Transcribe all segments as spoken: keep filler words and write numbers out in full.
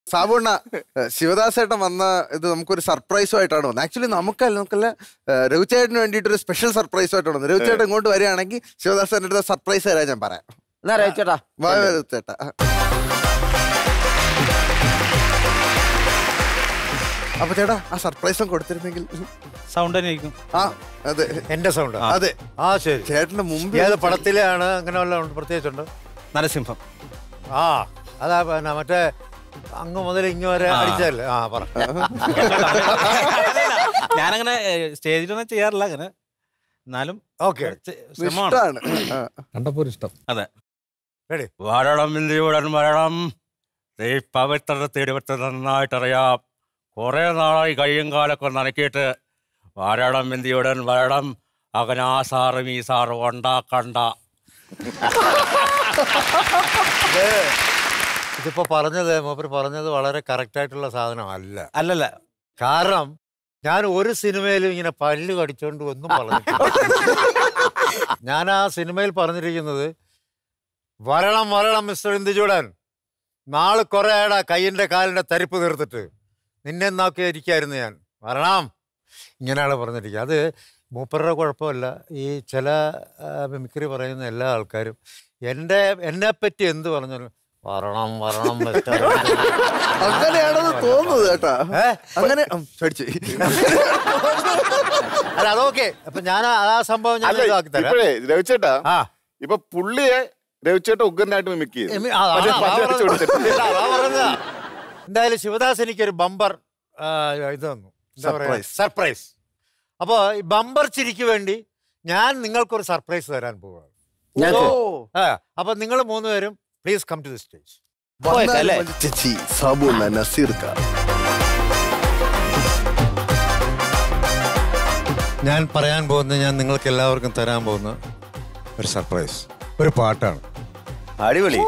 സാബുണ്ണ ശിവദാസേട്ടൻ വന്ന ഇത് നമുക്കൊരു സർപ്രൈസും ആയിട്ടാണ് വന്നത്. ആക്ച്വലി നമുക്കല്ല നമുക്കല്ല രവിചേട്ടന് വേണ്ടിയിട്ട് ഒരു സ്പെഷ്യൽ സർപ്രൈസും ആയിട്ടാണ് വന്നത്. രവിചേട്ടൻ ഇങ്ങോട്ട് വരികയാണെങ്കിൽ ശിവദാസേട്ടൻ്റെ അടുത്ത് സർപ്രൈസ് തരാൻ ഞാൻ പറയാം. ചേട്ടാ ചേട്ടാ അപ്പൊ ചേട്ടാ ആ സർപ്രൈസും കൊടുത്തിരുന്നെങ്കിൽ സൗണ്ട് തന്നെ ആയിരിക്കും. ആ അതെ എന്റെ സൗണ്ട്. അതെ ആ ശരി. ചേട്ടന്റെ മുമ്പ് ഏത് പടത്തിലാണ് അങ്ങനെ വല്ല പ്രത്യേകിച്ചുണ്ട്? നരസിംഹം. ആ അതാ പിന്നെ മറ്റേ അങ്ങ് മുതൽ ഇങ്ങ് വരെ അടിച്ചല്ലേ? ആ പറ. ഞാനങ്ങനെ സ്റ്റേജിലൊന്നും ചെയ്യാറില്ല അങ്ങനെ, എന്നാലും ഓക്കെ ഇഷ്ടമാണ്. കണ്ടപ്പോ ഇഷ്ടം. അതെ. റെഡി. വരണം ഇന്ത്യയുടൻ വരണം, പവിത്രത തേടിവെച്ച് നന്നായിട്ടറിയാം. കുറെ നാളായി കയ്യും കാലൊക്കെ നനക്കിയിട്ട് വരണം ഇന്ത്യയുടൻ വരണം, അങ്ങനെ ആ സാറും ഈ സാറും ഉണ്ടാക്കണ്ട. ഇതിപ്പോ പറഞ്ഞത് മൂപ്പര് പറഞ്ഞത് വളരെ കറക്റ്റ് ആയിട്ടുള്ള സാധനമല്ല. അല്ലല്ല, കാരണം ഞാൻ ഒരു സിനിമയിലും ഇങ്ങനെ പല്ല് കടിച്ചോണ്ട് ഒന്നും പറഞ്ഞിട്ടില്ല. ഞാൻ ആ സിനിമയിൽ പറഞ്ഞിരിക്കുന്നത് വരണം വരണം മിസ്റ്റർ ഇന്ദുചൂടൻ, നാളെ കുറെ ആടാ കയ്യിൻ്റെ കാലിൻ്റെ തരിപ്പ് തീർത്തിട്ട് നിന്നെ നോക്കിയിരിക്കായിരുന്നു ഞാൻ, വരണം, ഇങ്ങനെയാണ് പറഞ്ഞിരിക്കുക. അത് മൂപ്പരുടെ കുഴപ്പമല്ല. ഈ ചില മിമിക്രി പറയുന്ന എല്ലാ ആൾക്കാരും എൻ്റെ എന്നെപ്പറ്റി എന്ത് പറഞ്ഞാലും വരണം വരണം അങ്ങനെയാണെന്ന് തോന്നുന്നത് കേട്ടാ. അങ്ങനെ അല്ല അതൊക്കെ. അപ്പൊ ഞാൻ ആ സംഭവം ഞാൻ ഇപ്പോഴേ രവിച്ചേട്ടാ ഇപ്പൊ പുള്ളിയെ രവിച്ചേട്ട ഉഗ്രനായിട്ട് മിമിക് ചെയ്തു. എന്തായാലും ശിവദാസ് എനിക്കൊരു ബമ്പർ ഇത് തന്നു, എന്താ പറയാ, സർപ്രൈസ്. അപ്പൊ ഈ ബമ്പർ ചിരിക്ക് വേണ്ടി ഞാൻ നിങ്ങൾക്കൊരു സർപ്രൈസ് തരാൻ പോവുകയാണ്. അപ്പൊ നിങ്ങൾ മൂന്നുപേരും please come to the stage. ഞാൻ പറയാൻ പോകുന്ന, ഞാൻ നിങ്ങൾക്ക് എല്ലാവർക്കും തരാൻ പോകുന്ന ഒരു സർപ്രൈസ് ഒരു പാട്ടാണ്. അടിപൊളി.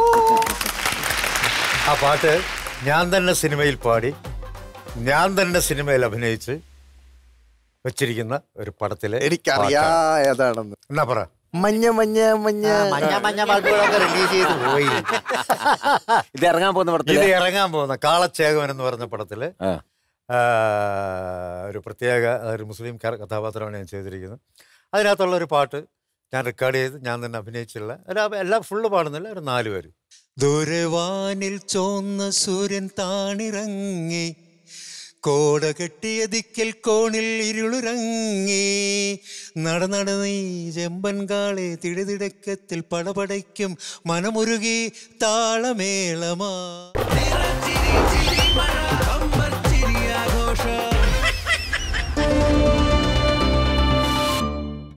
ആ പാട്ട് ഞാൻ തന്നെ സിനിമയിൽ പാടി, ഞാൻ തന്നെ സിനിമയിൽ അഭിനയിച്ച് വെച്ചിരിക്കുന്ന ഒരു പടത്തിലെ. എനിക്കറിയാ ഏതാണെന്ന്. എന്നാ പറ. മഞ്ഞ മഞ്ഞ മഞ്ഞ മഞ്ഞ മഞ്ഞ ബൾബുകളൊക്കെ റിലീസ് ചെയ്ത് പോയി. ഇത് ഇറങ്ങാൻ പോകുന്ന പടത്തിൽ ഇത് ഇറങ്ങാൻ പോകുന്ന കാളച്ചേകവൻ എന്ന് പറഞ്ഞ പടത്തില് ഒരു പ്രത്യേക ഒരു മുസ്ലിം കഥാപാത്രമാണ് ഞാൻ ചെയ്തിരിക്കുന്നത്. അതിനകത്തുള്ള ഒരു പാട്ട് ഞാൻ റെക്കോർഡ് ചെയ്ത് ഞാൻ തന്നെ അഭിനയിച്ചുള്ള എല്ലാം ഫുള്ള് പാടുന്നില്ല, ഒരു നാല് പേര്. ദൂരവാനിൽ ചോന്ന സൂര്യൻ താണിറങ്ങി, കോട കെട്ടിയ ദിക്കൽ കോണിൽ ഇരുളുറങ്ങി, നടനട നീ ചെമ്പൻ കാളെ തിടുതിടക്കത്തിൽ പടപടയ്ക്കും മനമുരുകി താളമേളമാ.